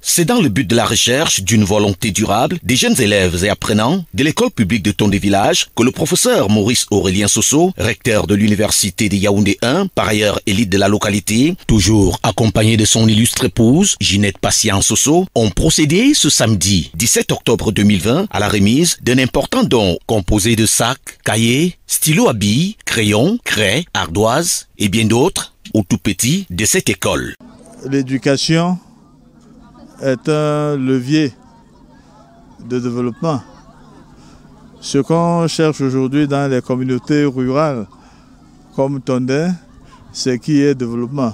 C'est dans le but de la recherche d'une volonté durable des jeunes élèves et apprenants de l'école publique de Tondé-Village que le professeur Maurice Aurélien Soso, recteur de l'université de Yaoundé 1, par ailleurs élite de la localité, toujours accompagné de son illustre épouse, Ginette Patient Soso, ont procédé ce samedi 17 octobre 2020 à la remise d'un important don composé de sacs, cahiers, stylos à billes, crayons, craies, ardoises et bien d'autres aux tout petits de cette école. L'éducation est un levier de développement. Ce qu'on cherche aujourd'hui dans les communautés rurales comme Tondé, c'est qui est développement.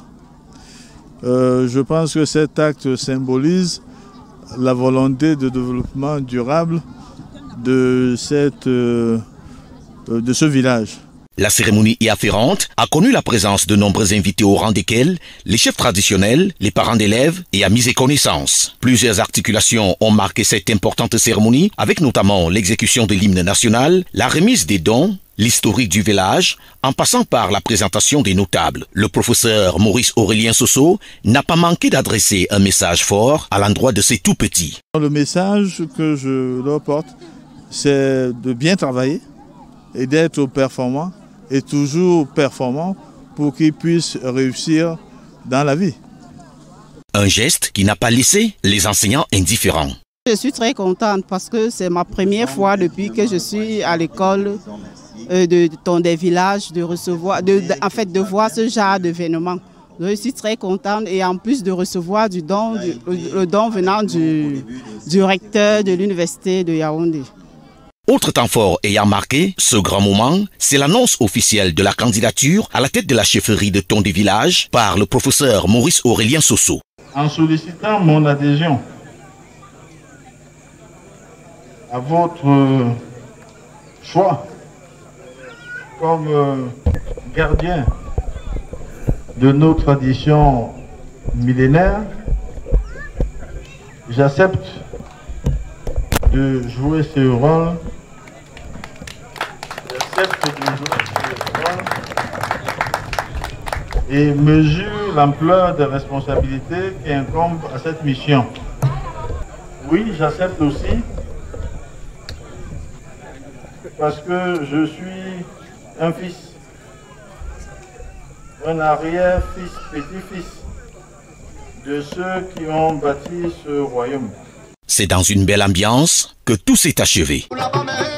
Je pense que cet acte symbolise la volonté de développement durable de ce village. La cérémonie y afférente a connu la présence de nombreux invités au rang desquels les chefs traditionnels, les parents d'élèves et amis et connaissances. Plusieurs articulations ont marqué cette importante cérémonie avec notamment l'exécution de l'hymne national, la remise des dons, l'historique du village, en passant par la présentation des notables. Le professeur Maurice Aurélien Soso n'a pas manqué d'adresser un message fort à l'endroit de ces tout-petits. Le message que je leur porte, c'est de bien travailler et d'être performant et toujours performant pour qu'ils puissent réussir dans la vie. Un geste qui n'a pas laissé les enseignants indifférents. Je suis très contente parce que c'est ma première fois depuis que je suis à l'école de Tondé-Village de voir ce genre d'événement. Je suis très contente et en plus de recevoir le don venant du recteur de l'université de Yaoundé. Autre temps fort ayant marqué ce grand moment, c'est l'annonce officielle de la candidature à la tête de la chefferie de Tondé-Village par le professeur Maurice Aurélien Soso. En sollicitant mon adhésion à votre choix comme gardien de nos traditions millénaires, j'accepte de jouer ce rôle. Et mesure l'ampleur des responsabilités qui incombent à cette mission. Oui, j'accepte aussi parce que je suis un fils, un arrière-fils, petit-fils de ceux qui ont bâti ce royaume. C'est dans une belle ambiance que tout s'est achevé.